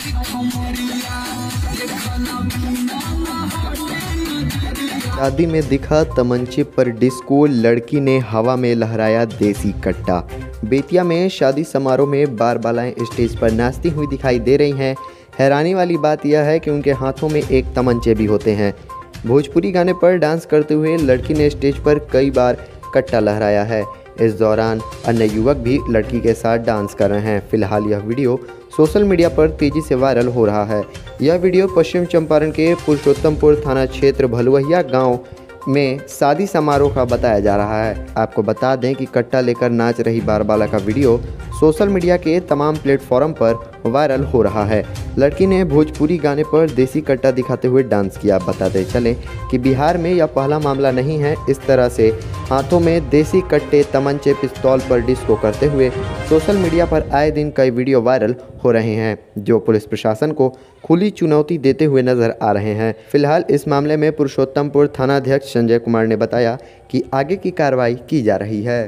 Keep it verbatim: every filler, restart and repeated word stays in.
शादी में दिखा तमंचे पर डिस्को, लड़की ने हवा में लहराया देसी कट्टा। बेतिया में शादी समारोह में बारबालाएं स्टेज पर नाचती हुई दिखाई दे रही हैं। हैरानी वाली बात यह है कि उनके हाथों में एक तमंचे भी होते हैं। भोजपुरी गाने पर डांस करते हुए लड़की ने स्टेज पर कई बार कट्टा लहराया है। इस दौरान अन्य युवक भी लड़की के साथ डांस कर रहे हैं। फिलहाल यह वीडियो सोशल मीडिया पर तेजी से वायरल हो रहा है। यह वीडियो पश्चिम चंपारण के पुरुषोत्तमपुर थाना क्षेत्र भलुवहिया गांव में शादी समारोह का बताया जा रहा है। आपको बता दें कि कट्टा लेकर नाच रही बारबाला का वीडियो सोशल मीडिया के तमाम प्लेटफॉर्म पर वायरल हो रहा है। लड़की ने भोजपुरी गाने पर देसी कट्टा दिखाते हुए डांस किया। बताते चलें कि बिहार में यह पहला मामला नहीं है। इस तरह से हाथों में देसी कट्टे, तमंचे, पिस्तौल पर डिस्को करते हुए सोशल मीडिया पर आए दिन कई वीडियो वायरल हो रहे हैं, जो पुलिस प्रशासन को खुली चुनौती देते हुए नजर आ रहे हैं। फिलहाल इस मामले में पुरुषोत्तमपुर थानाध्यक्ष संजय कुमार ने बताया कि आगे की कार्रवाई की जा रही है।